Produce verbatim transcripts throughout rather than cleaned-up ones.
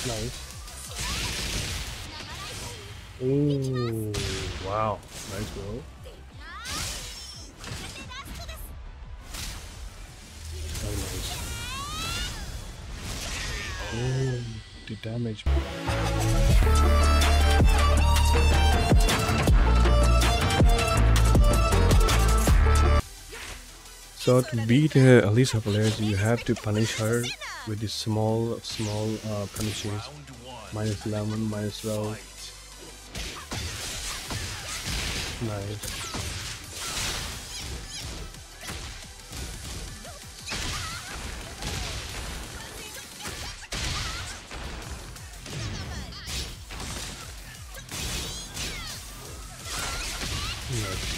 Nice. Ooh, wow. Nice roll. Very nice. Oh, the damage. So to beat uh, Alisa players, you have to punish her with these small, small uh, punishes. Minus eleven, minus twelve. Nice. Nice.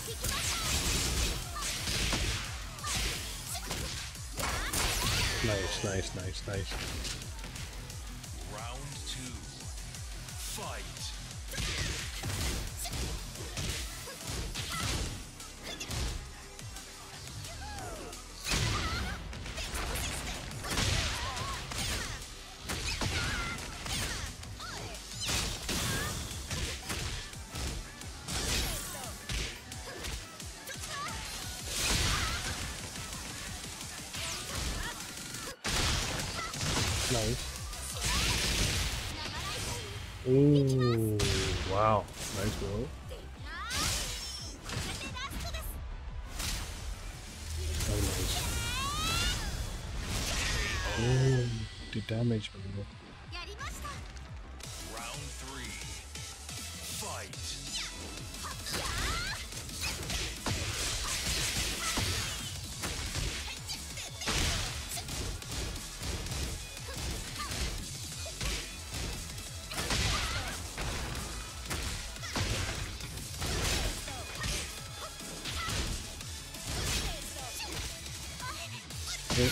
Nice, nice, nice, nice. Round two. Fight. Nice. Ooh, wow. Nice roll. Very nice. Oh, the damage. Bro. Round three. Fight. Okay.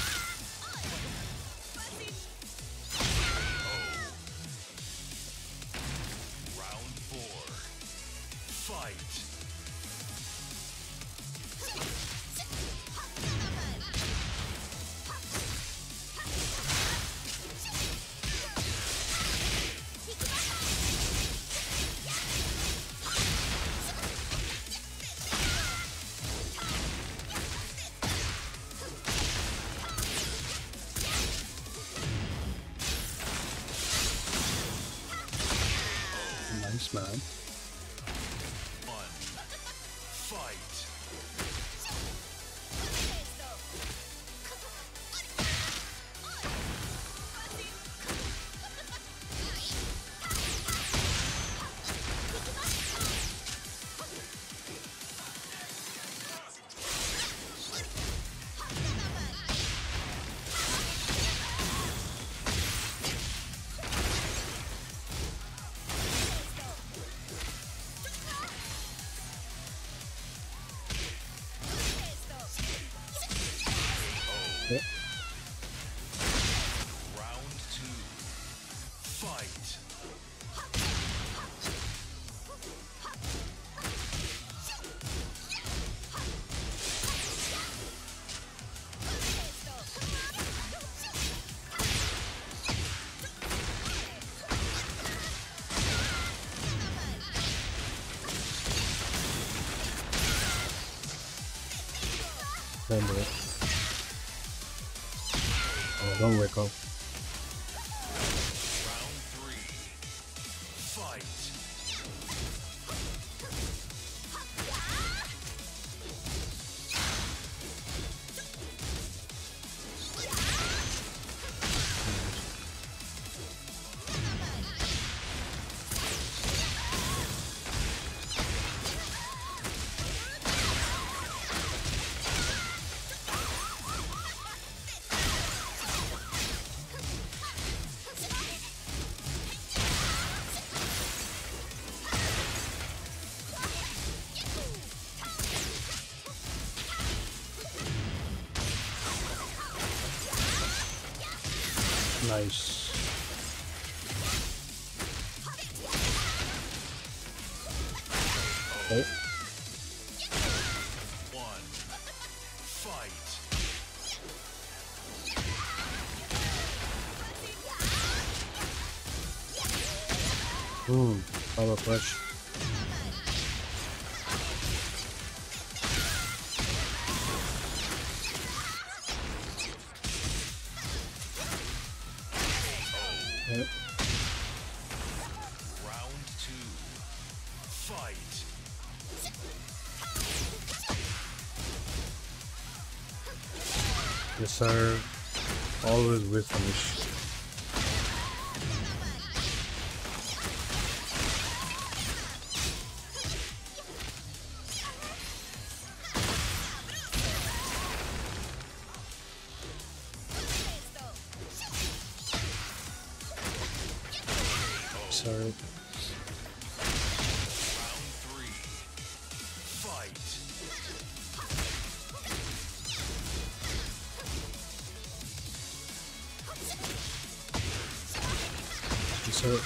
Round four. Fight. Nice, man. One. Fight. Okay. Round two. Fight. Remember it. Oh, don't wake up. Round three. Fight. Nice. Okay. One. Fight. Hmm, power push. Yep. Round two. Fight. Yes, sir. Always with finish. Sorry. Round three. Fight. Yes, sir.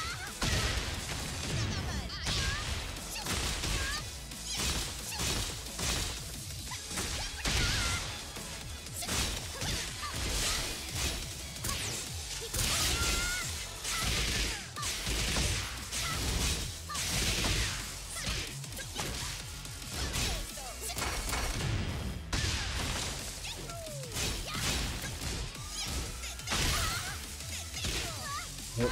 Yep.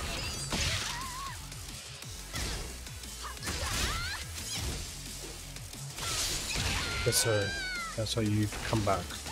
Yes, sir. That's how you come back.